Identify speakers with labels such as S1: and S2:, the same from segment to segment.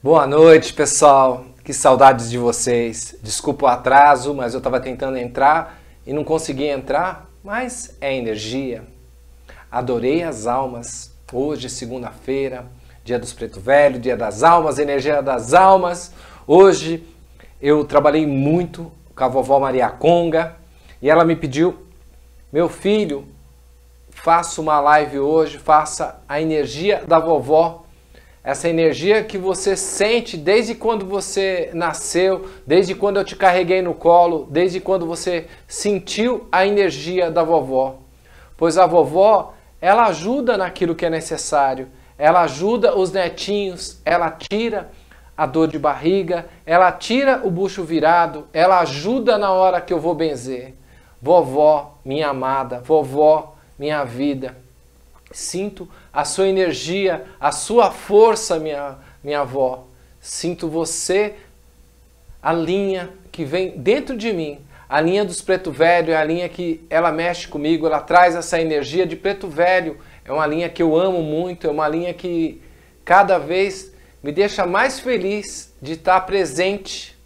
S1: Boa noite, pessoal. Que saudades de vocês. Desculpa o atraso, mas eu estava tentando entrar e não consegui entrar, mas é energia. Adorei as almas. Hoje, segunda-feira, dia dos Preto Velho, dia das almas, energia das almas. Hoje eu trabalhei muito com a vovó Maria Conga e ela me pediu: meu filho, faça uma live hoje, faça a energia da vovó. Essa energia que você sente desde quando você nasceu, desde quando eu te carreguei no colo, desde quando você sentiu a energia da vovó. Pois a vovó, ela ajuda naquilo que é necessário, ela ajuda os netinhos, ela tira a dor de barriga, ela tira o bucho virado, ela ajuda na hora que eu vou benzer. Vovó, minha amada, vovó, minha vida. Sinto a sua energia, a sua força, minha avó. Sinto você, a linha que vem dentro de mim. A linha dos Preto Velho é a linha que ela mexe comigo, ela traz essa energia de Preto Velho. É uma linha que eu amo muito, é uma linha que cada vez me deixa mais feliz de estar presente.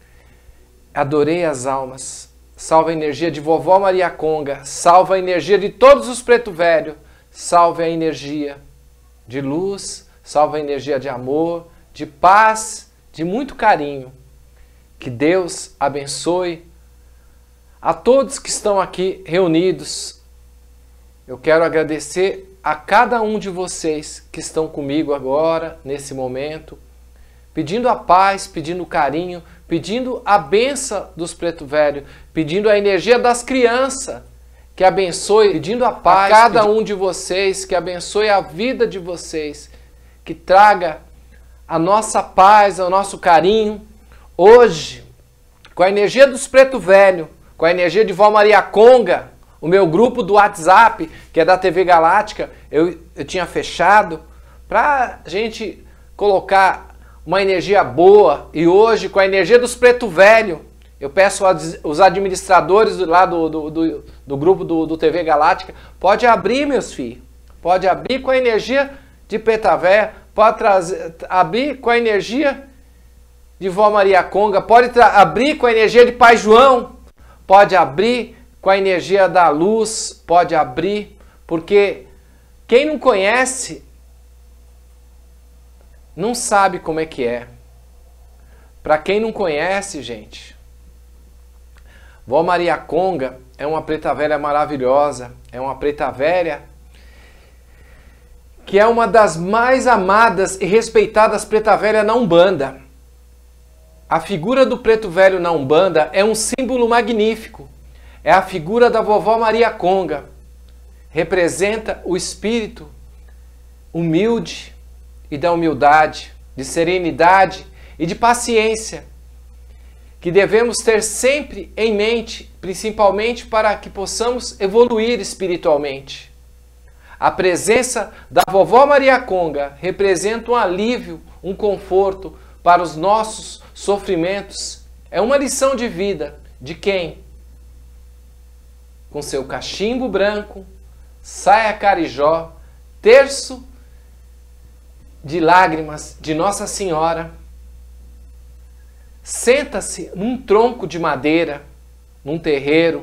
S1: Adorei as almas. Salva a energia de vovó Maria Conga, salva a energia de todos os Preto Velho. Salve a energia de luz, salve a energia de amor, de paz, de muito carinho. Que Deus abençoe a todos que estão aqui reunidos. Eu quero agradecer a cada um de vocês que estão comigo agora, nesse momento, pedindo a paz, pedindo carinho, pedindo a benção dos Preto Velho, pedindo a energia das crianças, que abençoe, pedindo a paz a cada um de vocês, que abençoe a vida de vocês, que traga a nossa paz, o nosso carinho. Hoje, com a energia dos Preto Velho, com a energia de Vó Maria Conga, o meu grupo do WhatsApp, que é da TV Galáctica, eu tinha fechado, para a gente colocar uma energia boa. E hoje, com a energia dos Preto Velho, eu peço aos administradores lá do grupo do TV Galáctica, pode abrir, meus filhos, pode abrir com a energia de Petavé, pode abrir com a energia de Vó Maria Conga, pode abrir com a energia de Pai João, pode abrir com a energia da luz, pode abrir, porque quem não conhece não sabe como é que é. Para quem não conhece, gente, Vó Maria Conga é uma preta velha maravilhosa, é uma preta velha que é uma das mais amadas e respeitadas preta velha na Umbanda. A figura do preto velho na Umbanda é um símbolo magnífico. É a figura da vovó Maria Conga. Representa o espírito humilde e da humildade, de serenidade e de paciência, que devemos ter sempre em mente, principalmente para que possamos evoluir espiritualmente. A presença da vovó Maria Conga representa um alívio, um conforto para os nossos sofrimentos. É uma lição de vida de quem, com seu cachimbo branco, saia carijó, terço de lágrimas de Nossa Senhora, senta-se num tronco de madeira, num terreiro,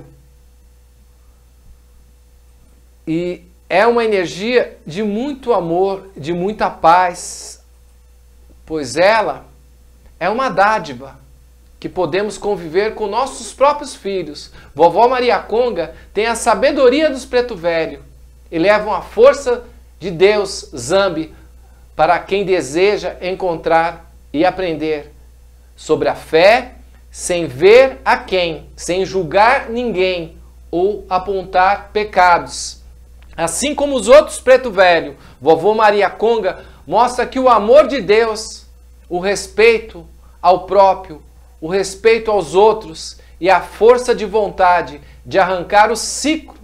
S1: e é uma energia de muito amor, de muita paz, pois ela é uma dádiva que podemos conviver com nossos próprios filhos. Vovó Maria Conga tem a sabedoria dos Preto Velho e levam a força de Deus, Zambi, para quem deseja encontrar e aprender sobre a fé, sem ver a quem, sem julgar ninguém ou apontar pecados. Assim como os outros Preto Velho, vovó Maria Conga mostra que o amor de Deus, o respeito ao próprio, o respeito aos outros e a força de vontade de arrancar o ciclo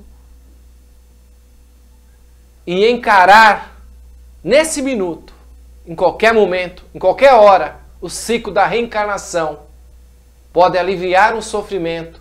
S1: e encarar nesse minuto, em qualquer momento, em qualquer hora, o ciclo da reencarnação pode aliviar o sofrimento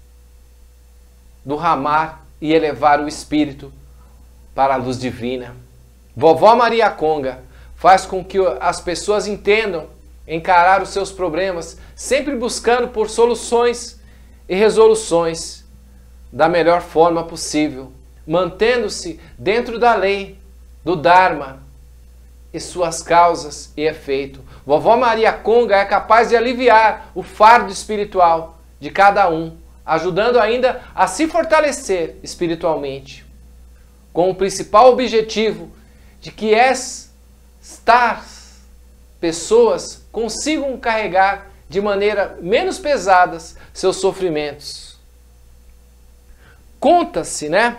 S1: do ramar e elevar o espírito para a luz divina. Vovó Maria Conga faz com que as pessoas entendam encarar os seus problemas, sempre buscando por soluções e resoluções da melhor forma possível, mantendo-se dentro da lei, do Dharma e suas causas e efeito. Vovó Maria Conga é capaz de aliviar o fardo espiritual de cada um, ajudando ainda a se fortalecer espiritualmente, com o principal objetivo de que estas pessoas consigam carregar de maneira menos pesadas seus sofrimentos. Conta-se, né?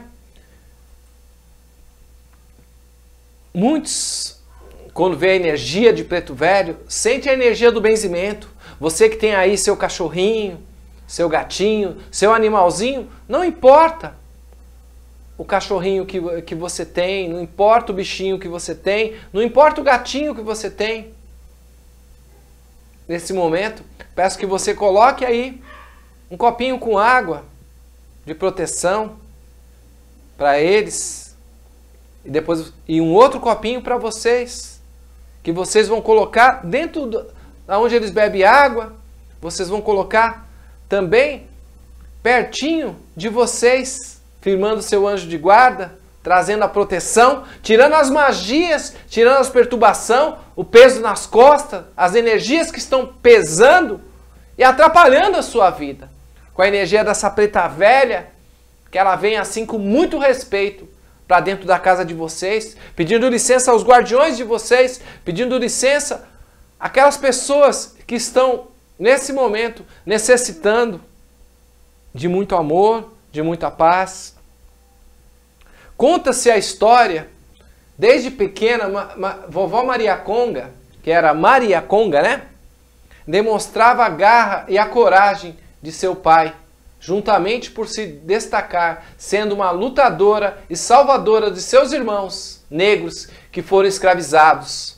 S1: Muitos, quando vê a energia de Preto Velho, sente a energia do benzimento. Você que tem aí seu cachorrinho, seu gatinho, seu animalzinho, não importa o cachorrinho que você tem, não importa o bichinho que você tem, não importa o gatinho que você tem. Nesse momento, peço que você coloque aí um copinho com água de proteção para eles e um outro copinho para vocês, que vocês vão colocar dentro da onde eles bebem água, vocês vão colocar também pertinho de vocês, firmando seu anjo de guarda, trazendo a proteção, tirando as magias, tirando as perturbações, o peso nas costas, as energias que estão pesando e atrapalhando a sua vida. Com a energia dessa preta velha, que ela vem assim com muito respeito para dentro da casa de vocês, pedindo licença aos guardiões de vocês, pedindo licença àquelas pessoas que estão nesse momento necessitando de muito amor, de muita paz. Conta-se a história, desde pequena, vovó Maria Conga, que era Maria Conga, né? Demonstrava a garra e a coragem de seu pai, juntamente por se destacar, sendo uma lutadora e salvadora de seus irmãos negros que foram escravizados.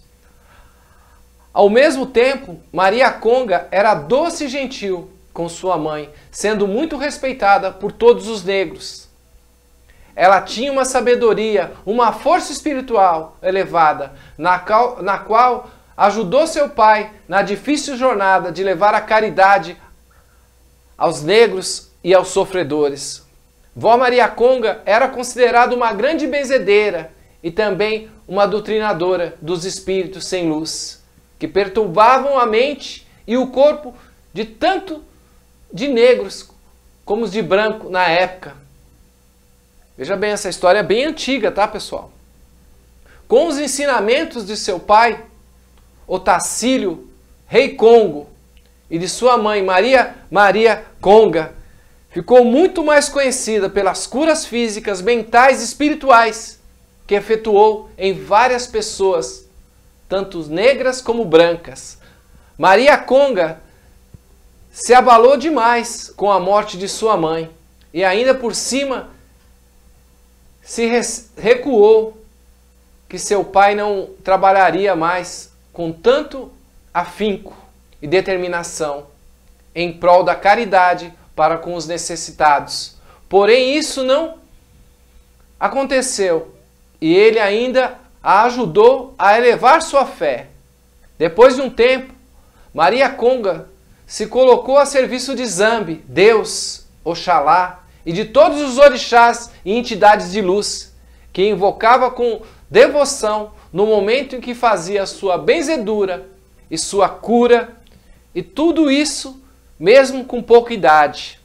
S1: Ao mesmo tempo, Maria Conga era doce e gentil com sua mãe, sendo muito respeitada por todos os negros. Ela tinha uma sabedoria, uma força espiritual elevada, na qual ajudou seu pai na difícil jornada de levar a caridade aos negros e aos sofredores. Vó Maria Conga era considerada uma grande benzedeira e também uma doutrinadora dos espíritos sem luz, que perturbavam a mente e o corpo de tanto de negros como os de branco na época. Veja bem, essa história é bem antiga, tá, pessoal? Com os ensinamentos de seu pai, Otacílio, rei Congo, e de sua mãe, Maria Conga, ficou muito mais conhecida pelas curas físicas, mentais e espirituais que efetuou em várias pessoas, tanto negras como brancas. Maria Conga se abalou demais com a morte de sua mãe e ainda por cima se recuou que seu pai não trabalharia mais com tanto afinco e determinação em prol da caridade para com os necessitados. Porém, isso não aconteceu e ele ainda a ajudou a elevar sua fé. Depois de um tempo, Maria Conga se colocou a serviço de Zambi, Deus, Oxalá, e de todos os orixás e entidades de luz, que invocava com devoção no momento em que fazia sua benzedura e sua cura, e tudo isso mesmo com pouca idade.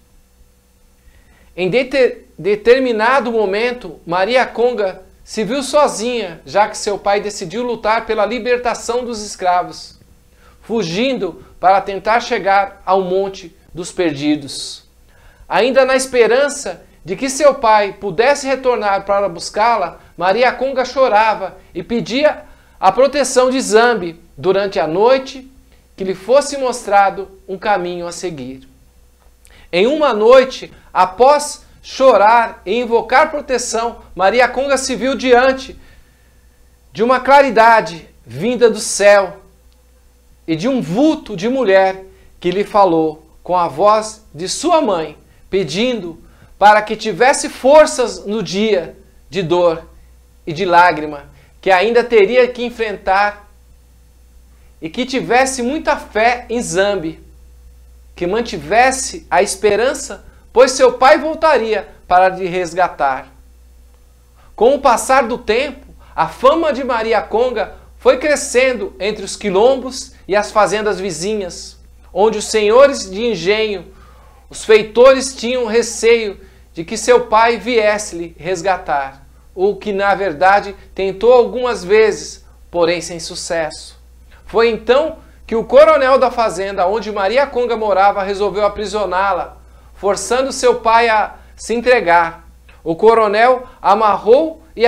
S1: Em determinado momento, Maria Conga se viu sozinha, já que seu pai decidiu lutar pela libertação dos escravos, fugindo para tentar chegar ao Monte dos Perdidos. Ainda na esperança de que seu pai pudesse retornar para buscá-la, Maria Conga chorava e pedia a proteção de Zambi durante a noite, que lhe fosse mostrado um caminho a seguir. Em uma noite, após chorar e invocar proteção, Maria Conga se viu diante de uma claridade vinda do céu e de um vulto de mulher que lhe falou com a voz de sua mãe, pedindo para que tivesse forças no dia de dor e de lágrima que ainda teria que enfrentar e que tivesse muita fé em Zambi, que mantivesse a esperança, pois seu pai voltaria para lhe resgatar. Com o passar do tempo, a fama de Maria Conga foi crescendo entre os quilombos e as fazendas vizinhas, onde os senhores de engenho, os feitores, tinham receio de que seu pai viesse lhe resgatar, o que na verdade tentou algumas vezes, porém sem sucesso. Foi então que o coronel da fazenda onde Maria Conga morava resolveu aprisioná-la, forçando seu pai a se entregar. O coronel amarrou e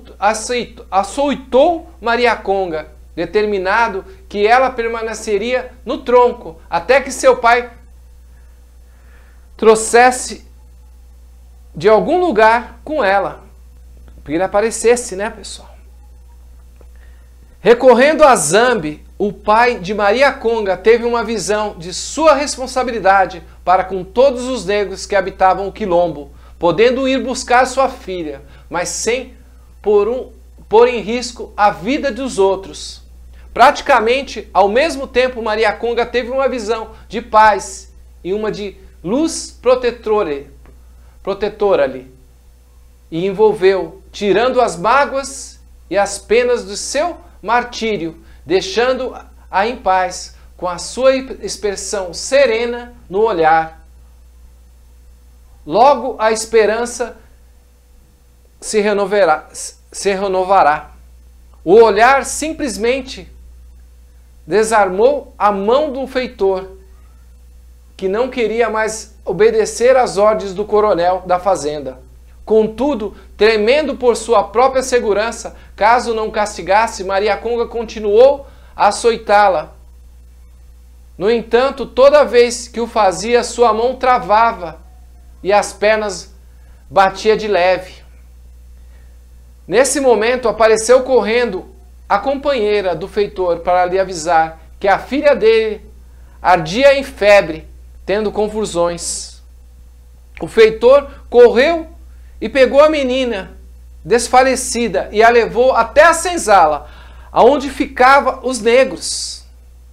S1: açoitou Maria Conga, determinado que ela permaneceria no tronco até que seu pai trouxesse de algum lugar com ela, que ele aparecesse, né, pessoal? Recorrendo a Zambi, o pai de Maria Conga teve uma visão de sua responsabilidade para com todos os negros que habitavam o quilombo, podendo ir buscar sua filha, mas sem pôr em risco a vida dos outros. Praticamente ao mesmo tempo, Maria Conga teve uma visão de paz e uma de luz protetora-lhe, e envolveu, tirando as mágoas e as penas do seu martírio, deixando-a em paz, com a sua expressão serena no olhar. Logo a esperança se renovará. O olhar simplesmente desarmou a mão do feitor, que não queria mais obedecer às ordens do coronel da fazenda. Contudo, tremendo por sua própria segurança, caso não castigasse, Maria Conga continuou a açoitá-la. No entanto, toda vez que o fazia, sua mão travava e as pernas batia de leve. Nesse momento, apareceu correndo a companheira do feitor para lhe avisar que a filha dele ardia em febre, tendo convulsões. O feitor correu e pegou a menina desfalecida e a levou até a senzala, aonde ficavam os negros.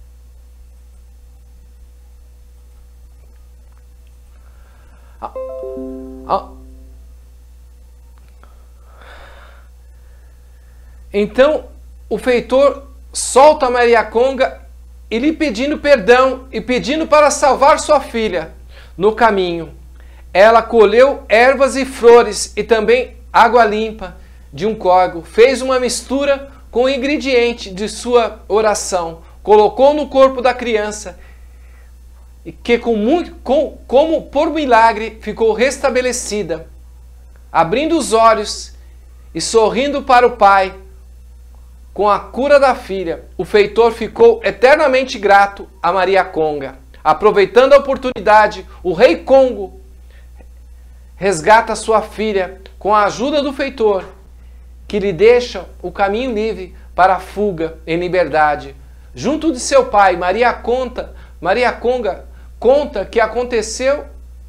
S1: Então o feitor solta Maria Conga e lhe pedindo perdão e pedindo para salvar sua filha. No caminho, ela colheu ervas e flores e também água limpa de um córrego, fez uma mistura com o ingrediente de sua oração, colocou no corpo da criança, que como por milagre ficou restabelecida. Abrindo os olhos e sorrindo para o pai com a cura da filha, o feitor ficou eternamente grato a Maria Conga. Aproveitando a oportunidade, o rei Congo resgata sua filha com a ajuda do feitor, que lhe deixa o caminho livre para a fuga em liberdade. Junto de seu pai, Maria Conga conta que aconteceu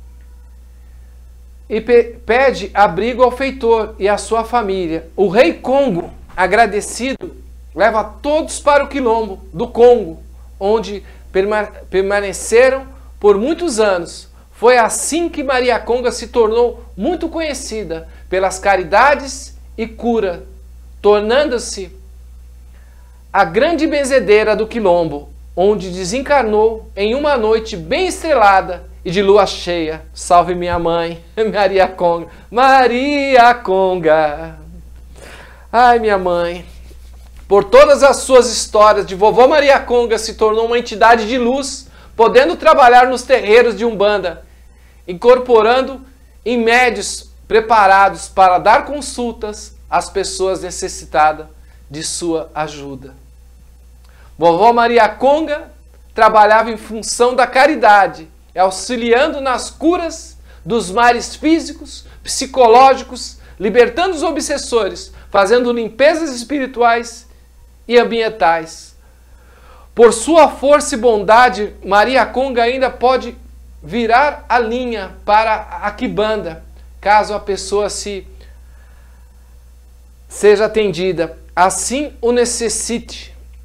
S1: e pede abrigo ao feitor e à sua família. O rei Congo, agradecido, leva todos para o quilombo do Congo, onde permaneceram por muitos anos. Foi assim que Maria Conga se tornou muito conhecida pelas caridades e cura, tornando-se a grande benzedeira do quilombo, onde desencarnou em uma noite bem estrelada e de lua cheia. Salve minha mãe, Maria Conga. Maria Conga. Ai, minha mãe. Por todas as suas histórias de vovó Maria Conga se tornou uma entidade de luz, podendo trabalhar nos terreiros de Umbanda, incorporando em médios preparados para dar consultas às pessoas necessitadas de sua ajuda. Vovó Maria Conga trabalhava em função da caridade, auxiliando nas curas dos males físicos, psicológicos, libertando os obsessores, fazendo limpezas espirituais e ambientais. Por sua força e bondade, Maria Conga ainda pode virar a linha para a Quimbanda, caso a pessoa seja atendida, assim o necessite.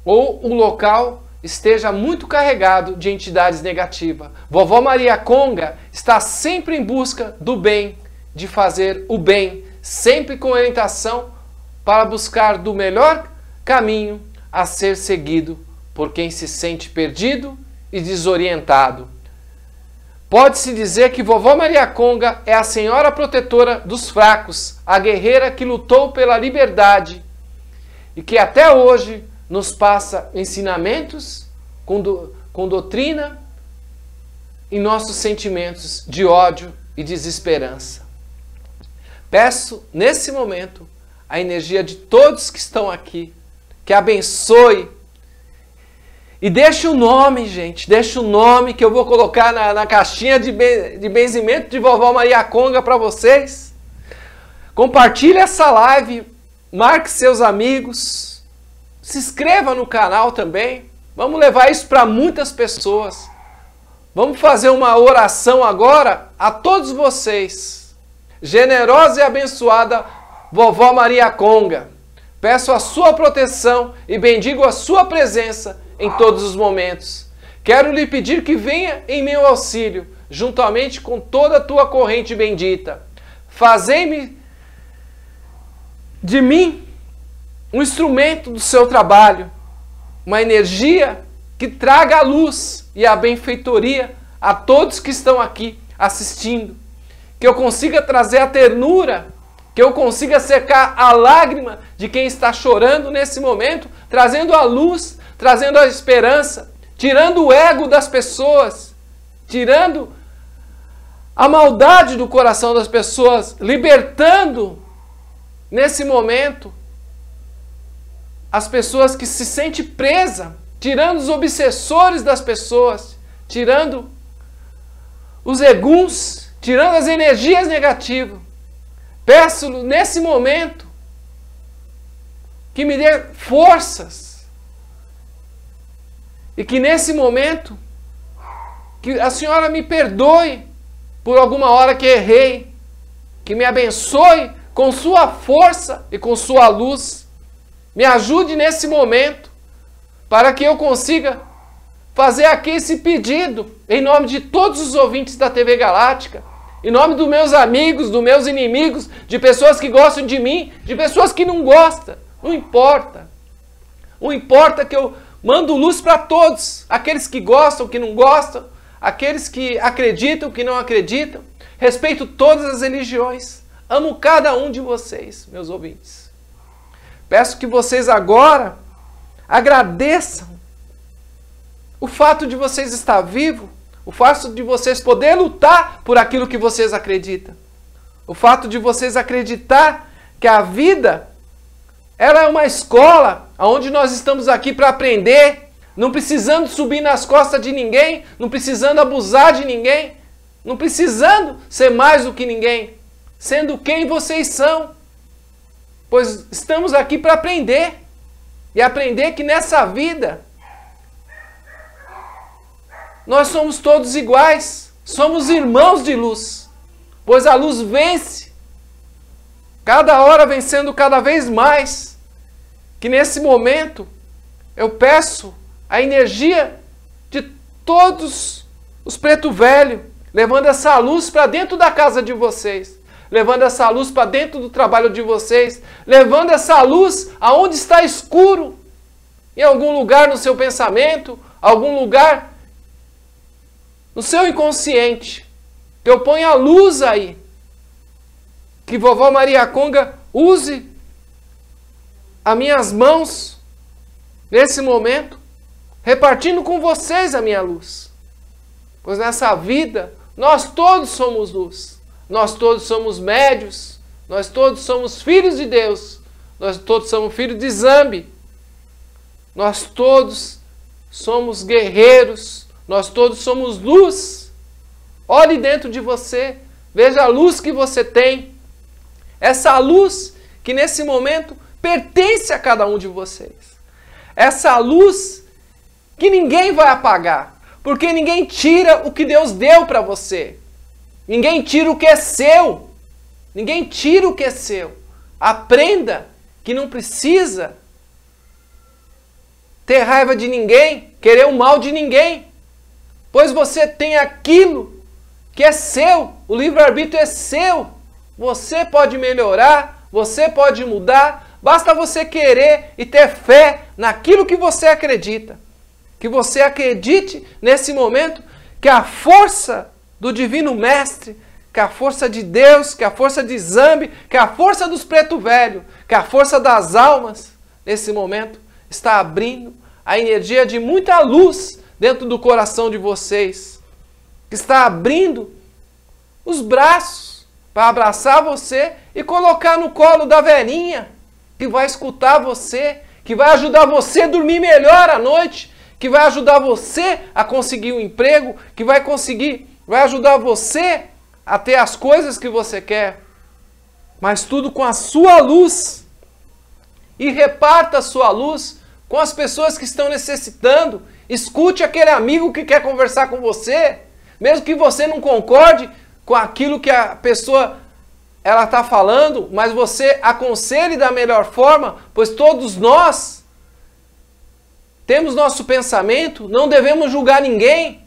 S1: ou o local esteja muito carregado de entidades negativas. Vovó Maria Conga está sempre em busca do bem, de fazer o bem, sempre com orientação para buscar do melhor caminho a ser seguido por quem se sente perdido e desorientado. Pode-se dizer que Vovó Maria Conga é a senhora protetora dos fracos, a guerreira que lutou pela liberdade e que até hoje nos passa ensinamentos com doutrina em nossos sentimentos de ódio e desesperança. Peço nesse momento a energia de todos que estão aqui, que abençoe. E deixa o nome, gente, deixa o nome que eu vou colocar na caixinha de benzimento de Vovó Maria Conga para vocês. Compartilhe essa live, marque seus amigos, se inscreva no canal também. Vamos levar isso para muitas pessoas. Vamos fazer uma oração agora a todos vocês. Generosa e abençoada Vovó Maria Conga, peço a sua proteção e bendigo a sua presença em todos os momentos. Quero lhe pedir que venha em meu auxílio, juntamente com toda a tua corrente bendita. Fazei-me de mim um instrumento do seu trabalho, uma energia que traga a luz e a benfeitoria a todos que estão aqui assistindo. Que eu consiga trazer a ternura, que eu consiga secar a lágrima de quem está chorando nesse momento, trazendo a luz, trazendo a esperança, tirando o ego das pessoas, tirando a maldade do coração das pessoas, libertando nesse momento as pessoas que se sentem presas, tirando os obsessores das pessoas, tirando os eguns, tirando as energias negativas. Peço nesse momento que me dê forças e que nesse momento que a senhora me perdoe por alguma hora que errei, que me abençoe com sua força e com sua luz. Me ajude nesse momento para que eu consiga fazer aqui esse pedido em nome de todos os ouvintes da TV Galáctica, em nome dos meus amigos, dos meus inimigos, de pessoas que gostam de mim, de pessoas que não gostam. Não importa. Não importa que eu mando luz para todos. Aqueles que gostam, que não gostam. Aqueles que acreditam, que não acreditam. Respeito todas as religiões. Amo cada um de vocês, meus ouvintes. Peço que vocês agora agradeçam o fato de vocês estar vivos. O fato de vocês poderem lutar por aquilo que vocês acreditam. O fato de vocês acreditar que a vida ela é uma escola onde nós estamos aqui para aprender, não precisando subir nas costas de ninguém, não precisando abusar de ninguém, não precisando ser mais do que ninguém, sendo quem vocês são. Pois estamos aqui para aprender. E aprender que nessa vida nós somos todos iguais, somos irmãos de luz, pois a luz vence, cada hora vencendo cada vez mais. Que nesse momento eu peço a energia de todos os preto velho, levando essa luz para dentro da casa de vocês, levando essa luz para dentro do trabalho de vocês, levando essa luz aonde está escuro, em algum lugar no seu pensamento, algum lugar no seu inconsciente, que eu ponha a luz aí, que Vovó Maria Conga use as minhas mãos nesse momento, repartindo com vocês a minha luz, pois nessa vida nós todos somos luz, nós todos somos médios, nós todos somos filhos de Deus, nós todos somos filhos de Zambi, nós todos somos guerreiros, nós todos somos luz. Olhe dentro de você, veja a luz que você tem. Essa luz que nesse momento pertence a cada um de vocês. Essa luz que ninguém vai apagar, porque ninguém tira o que Deus deu para você. Ninguém tira o que é seu. Ninguém tira o que é seu. Aprenda que não precisa ter raiva de ninguém, querer o mal de ninguém, pois você tem aquilo que é seu, o livre-arbítrio é seu. Você pode melhorar, você pode mudar, basta você querer e ter fé naquilo que você acredita. Que você acredite nesse momento que a força do Divino Mestre, que a força de Deus, que a força de Zambi, que a força dos Preto Velho, que a força das almas, nesse momento, está abrindo a energia de muita luz dentro do coração de vocês. Que está abrindo os braços para abraçar você e colocar no colo da velhinha, que vai escutar você, que vai ajudar você a dormir melhor à noite, que vai ajudar você a conseguir um emprego, que vai ajudar você a ter as coisas que você quer, mas tudo com a sua luz. E reparta a sua luz com as pessoas que estão necessitando. Escute aquele amigo que quer conversar com você, mesmo que você não concorde com aquilo que a pessoa ela está falando, mas você aconselhe da melhor forma, pois todos nós temos nosso pensamento, não devemos julgar ninguém,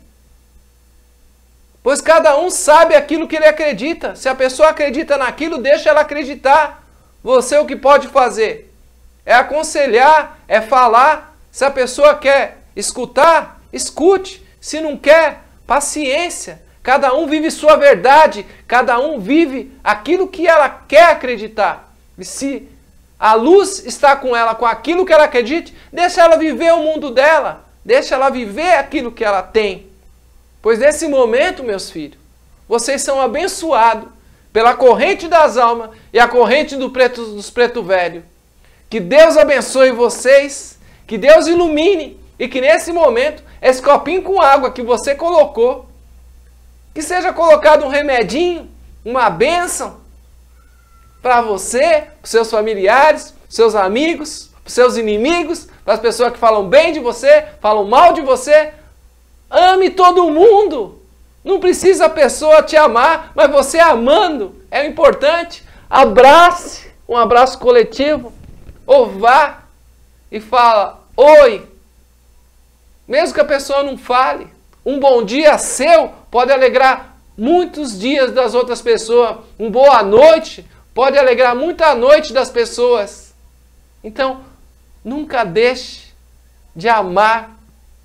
S1: pois cada um sabe aquilo que ele acredita. Se a pessoa acredita naquilo, deixa ela acreditar. Você o que pode fazer é aconselhar, é falar. Se a pessoa quer escutar, escute. Se não quer, paciência. Cada um vive sua verdade, cada um vive aquilo que ela quer acreditar. E se a luz está com ela, com aquilo que ela acredita, deixa ela viver o mundo dela, deixa ela viver aquilo que ela tem. Pois nesse momento, meus filhos, vocês são abençoados pela corrente das almas e a corrente dos Preto Velho. Que Deus abençoe vocês, que Deus ilumine e que nesse momento, esse copinho com água que você colocou, que seja colocado um remedinho, uma bênção para você, para os seus familiares, para os seus amigos, para os seus inimigos, para as pessoas que falam bem de você, falam mal de você. Ame todo mundo. Não precisa a pessoa te amar, mas você amando é importante. Abrace, um abraço coletivo. Ou vá e fala oi. Mesmo que a pessoa não fale, um bom dia seu pode alegrar muitos dias das outras pessoas. Um boa noite pode alegrar muita noite das pessoas. Então, nunca deixe de amar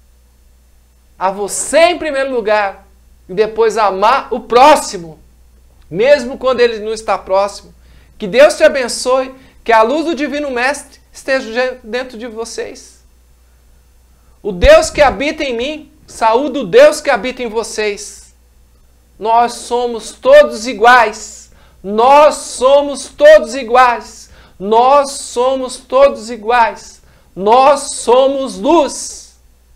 S1: a você em primeiro lugar e depois amar o próximo, mesmo quando ele não está próximo. Que Deus te abençoe, que a luz do Divino Mestre esteja dentro de vocês. O Deus que habita em mim, saúde o Deus que habita em vocês. Nós somos todos iguais. Nós somos todos iguais. Nós somos todos iguais. Nós somos luz.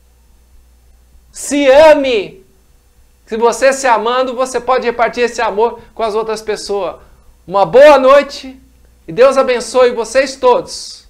S1: Se ame. Se você se amando, você pode repartir esse amor com as outras pessoas. Uma boa noite e Deus abençoe vocês todos.